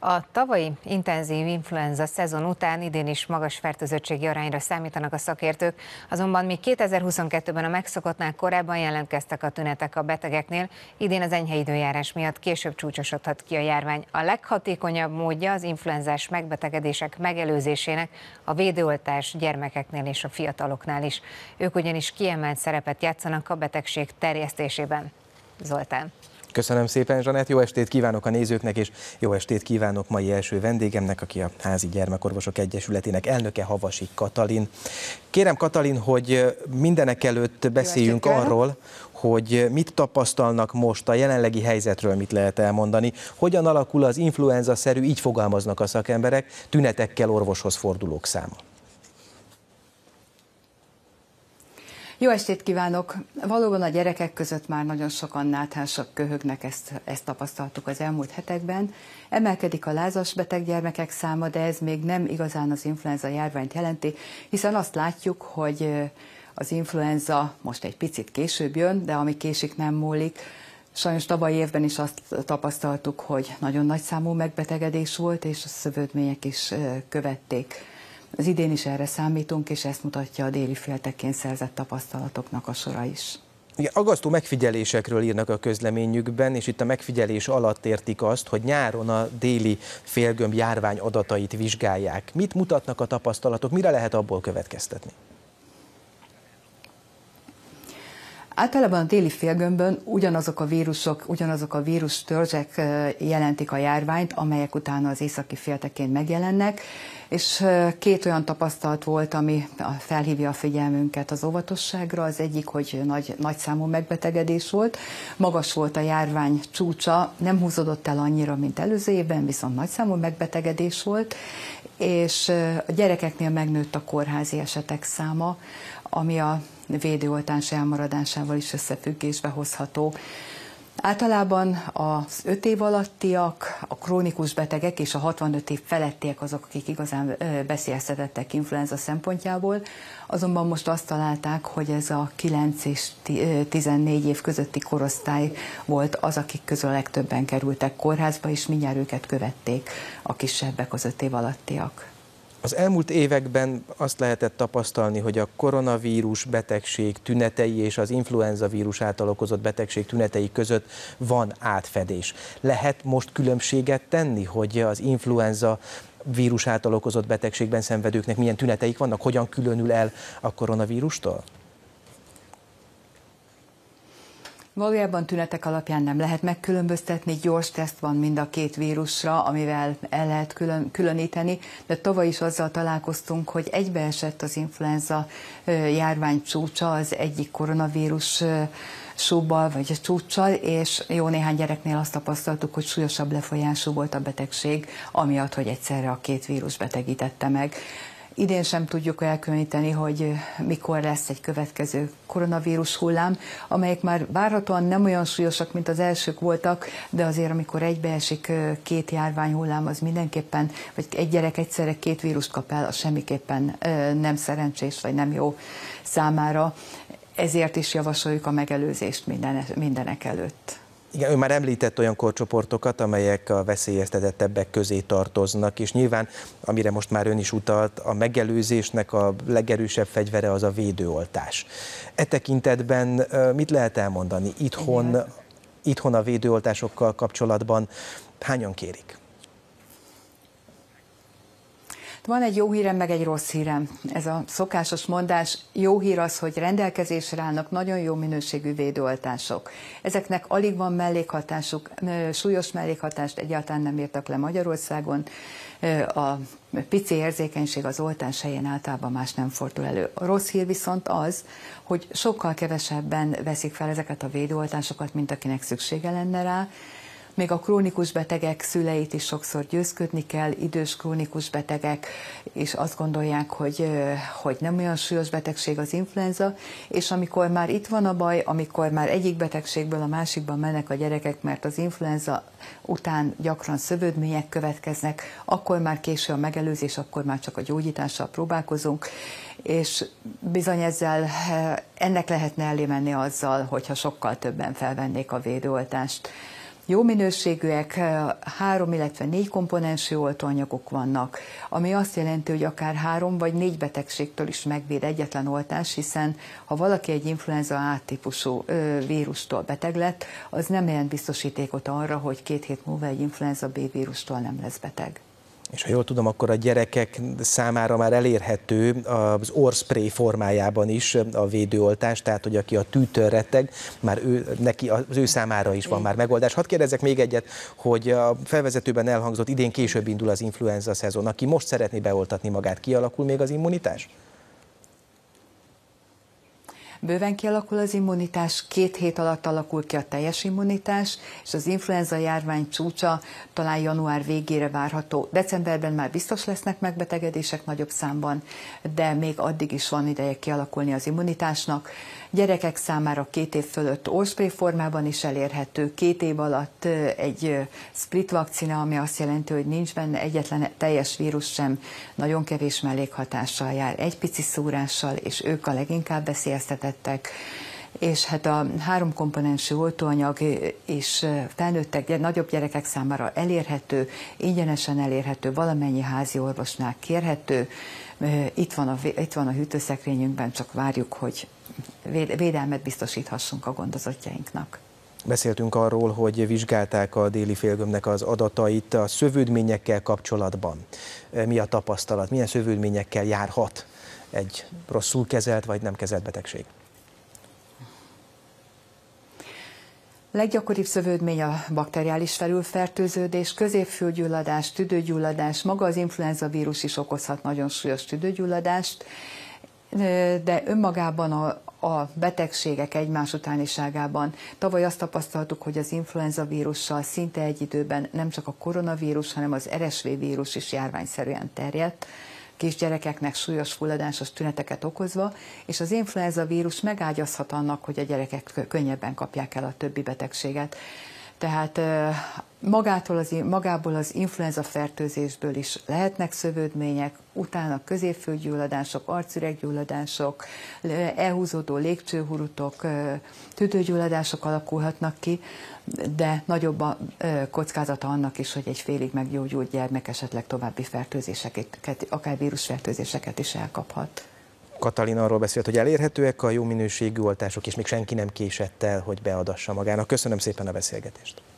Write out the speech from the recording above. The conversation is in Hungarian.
A tavalyi intenzív influenza szezon után idén is magas fertőzöttségi arányra számítanak a szakértők, azonban míg 2022-ben a megszokottnál korábban jelentkeztek a tünetek a betegeknél, idén az enyhe időjárás miatt később csúcsosodhat ki a járvány. A leghatékonyabb módja az influenzás megbetegedések megelőzésének a védőoltás gyermekeknél és a fiataloknál is. Ők ugyanis kiemelt szerepet játszanak a betegség terjesztésében. Zoltán. Köszönöm szépen, Zsanett, jó estét kívánok a nézőknek, és jó estét kívánok mai első vendégemnek, aki a Házi Gyermekorvosok Egyesületének elnöke, Havasi Katalin. Kérem, Katalin, hogy mindenek előtt beszéljünk arról, hogy mit tapasztalnak most a jelenlegi helyzetről, mit lehet elmondani, hogyan alakul az influenza-szerű, így fogalmaznak a szakemberek, tünetekkel orvoshoz fordulók száma. Jó estét kívánok! Valóban a gyerekek között már nagyon sokan náthásak köhögnek, ezt tapasztaltuk az elmúlt hetekben. Emelkedik a lázas beteg gyermekek száma, de ez még nem igazán az influenza járványt jelenti, hiszen azt látjuk, hogy az influenza most egy picit később jön, de ami késik, nem múlik. Sajnos tavalyi évben is azt tapasztaltuk, hogy nagyon nagy számú megbetegedés volt, és a szövődmények is követték. Az idén is erre számítunk, és ezt mutatja a déli féltekén szerzett tapasztalatoknak a sora is. Igen, aggasztó megfigyelésekről írnak a közleményükben, és itt a megfigyelés alatt értik azt, hogy nyáron a déli félgömb járvány adatait vizsgálják. Mit mutatnak a tapasztalatok, mire lehet abból következtetni? Általában a déli félgömbön ugyanazok a vírustörzsek jelentik a járványt, amelyek utána az északi féltekén megjelennek, és két olyan tapasztalat volt, ami felhívja a figyelmünket az óvatosságra. Az egyik, hogy nagy számú megbetegedés volt, magas volt a járvány csúcsa, nem húzódott el annyira, mint előző évben, viszont nagy számú megbetegedés volt, és a gyerekeknél megnőtt a kórházi esetek száma, ami a védőoltás elmaradásával is összefüggésbe hozható. Általában az 5 év alattiak, a krónikus betegek és a 65 év felettiek azok, akik igazán veszélyeztetettek influenza szempontjából, azonban most azt találták, hogy ez a 9 és 14 év közötti korosztály volt az, akik közül a legtöbben kerültek kórházba, és mindjárt őket követték a kisebbek, az 5 év alattiak. Az elmúlt években azt lehetett tapasztalni, hogy a koronavírus betegség tünetei és az influenza vírus által okozott betegség tünetei között van átfedés. Lehet most különbséget tenni, hogy az influenza vírus által okozott betegségben szenvedőknek milyen tüneteik vannak, hogyan különül el a koronavírustól? Valójában tünetek alapján nem lehet megkülönböztetni, gyors teszt van mind a két vírusra, amivel el lehet különíteni, de tavaly is azzal találkoztunk, hogy egybeesett az influenza járvány csúcsa az egyik koronavírus súbbal vagy csúccsal, és jó néhány gyereknél azt tapasztaltuk, hogy súlyosabb lefolyású volt a betegség, amiatt, hogy egyszerre a két vírus betegítette meg. Idén sem tudjuk elkülöníteni, hogy mikor lesz egy következő koronavírus hullám, amelyek már várhatóan nem olyan súlyosak, mint az elsők voltak, de azért amikor egybeesik két járványhullám, az mindenképpen, vagy egy gyerek egyszerre két vírust kap el, az semmiképpen nem szerencsés, vagy nem jó számára. Ezért is javasoljuk a megelőzést mindenek előtt. Igen, ő már említett olyan korcsoportokat, amelyek a veszélyeztetettebbek közé tartoznak, és nyilván, amire most már ön is utalt, a megelőzésnek a legerősebb fegyvere az a védőoltás. E tekintetben mit lehet elmondani? Itthon a védőoltásokkal kapcsolatban hányan kérik? Van egy jó hírem, meg egy rossz hírem. Ez a szokásos mondás, jó hír az, hogy rendelkezésre állnak nagyon jó minőségű védőoltások. Ezeknek alig van mellékhatásuk, súlyos mellékhatást egyáltalán nem írtak le Magyarországon. A pici érzékenység az oltás helyén általában más nem fordul elő. A rossz hír viszont az, hogy sokkal kevesebben veszik fel ezeket a védőoltásokat, mint akinek szüksége lenne rá. Még a krónikus betegek szüleit is sokszor győzködni kell, idős krónikus betegek, és azt gondolják, hogy nem olyan súlyos betegség az influenza, és amikor már itt van a baj, amikor már egyik betegségből a másikban mennek a gyerekek, mert az influenza után gyakran szövődmények következnek, akkor már késő a megelőzés, akkor már csak a gyógyítással próbálkozunk, és bizony ennek lehetne elé menni azzal, hogyha sokkal többen felvennék a védőoltást. Jó minőségűek, 3, illetve 4 komponensű oltóanyagok vannak, ami azt jelenti, hogy akár 3 vagy 4 betegségtől is megvéd egyetlen oltás, hiszen ha valaki egy influenza A típusú vírustól beteg lett, az nem jelent biztosítékot arra, hogy 2 hét múlva egy influenza B vírustól nem lesz beteg. És ha jól tudom, akkor a gyerekek számára már elérhető az orrspray formájában is a védőoltás, tehát hogy aki a tűtől retteg, már az ő számára is van már megoldás. Hadd kérdezzek még egyet, hogy a felvezetőben elhangzott, idén később indul az influenza szezon. Aki most szeretné beoltatni magát, kialakul még az immunitás? Bőven kialakul az immunitás, 2 hét alatt alakul ki a teljes immunitás, és az influenza járvány csúcsa talán január végére várható. Decemberben már biztos lesznek megbetegedések nagyobb számban, de még addig is van ideje kialakulni az immunitásnak. Gyerekek számára 2 év fölött orrspray formában is elérhető, 2 év alatt egy split vakcina, ami azt jelenti, hogy nincs benne egyetlen teljes vírus sem, nagyon kevés mellékhatással jár, egy pici szúrással, és ők a leginkább veszélyeztetettek. És hát a 3 komponensű oltóanyag és felnőttek, nagyobb gyerekek számára elérhető, ingyenesen elérhető, valamennyi házi orvosnál kérhető. Itt van a hűtőszekrényünkben, csak várjuk, hogy védelmet biztosíthassunk a gondozottjainknak. Beszéltünk arról, hogy vizsgálták a déli félgömbnek az adatait a szövődményekkel kapcsolatban. Mi a tapasztalat? Milyen szövődményekkel járhat egy rosszul kezelt vagy nem kezelt betegség? Leggyakoribb szövődmény a bakteriális felülfertőződés, középfülgyulladás, tüdőgyulladás, maga az influenza vírus is okozhat nagyon súlyos tüdőgyulladást, de önmagában a betegségek egymás utániságában tavaly azt tapasztaltuk, hogy az influenza vírussal szinte egy időben nem csak a koronavírus, hanem az RSV vírus is járványszerűen terjedt, kisgyerekeknek súlyos fulladásos tüneteket okozva, és az influenza vírus megágyazhat annak, hogy a gyerekek könnyebben kapják el a többi betegséget. Tehát magából az influenza fertőzésből is lehetnek szövődmények, utána középfülgyulladások, arcüreggyulladások, elhúzódó légcsőhurutok, tüdőgyulladások alakulhatnak ki, de nagyobb a kockázata annak is, hogy egy félig meggyógyult gyermek esetleg további fertőzéseket, akár vírusfertőzéseket is elkaphat. Katalin arról beszélt, hogy elérhetőek a jó minőségű oltások, és még senki nem késett el, hogy beadassa magának. Köszönöm szépen a beszélgetést.